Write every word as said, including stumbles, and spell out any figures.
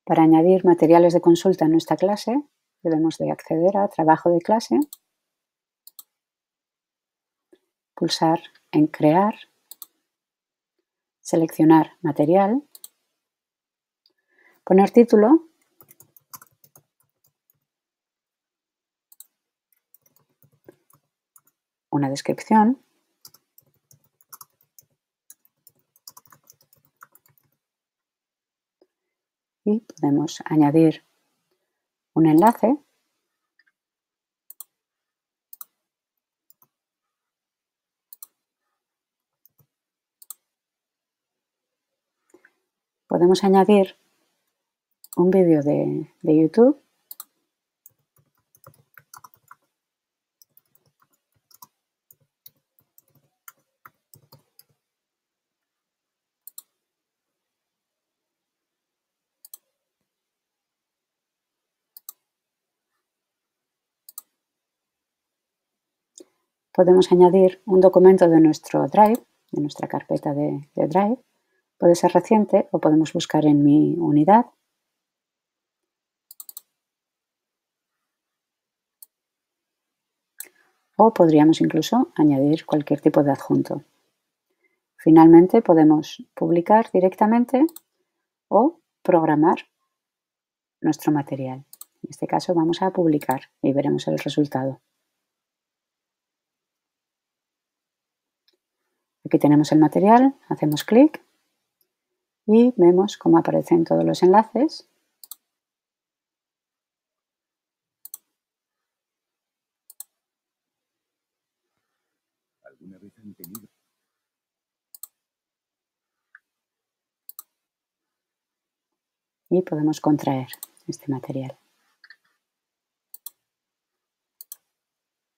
Para añadir materiales de consulta en nuestra clase, debemos de acceder a Trabajo de clase, pulsar en Crear, seleccionar Material, poner título, una descripción, y podemos añadir un enlace. Podemos añadir un vídeo de, de YouTube. Podemos añadir un documento de nuestro Drive, de nuestra carpeta de, de Drive. Puede ser reciente o podemos buscar en mi unidad. O podríamos incluso añadir cualquier tipo de adjunto. Finalmente podemos publicar directamente o programar nuestro material. En este caso vamos a publicar y veremos el resultado. Aquí tenemos el material, hacemos clic y vemos cómo aparecen todos los enlaces. ¿Alguna vez han tenido? Y podemos contraer este material.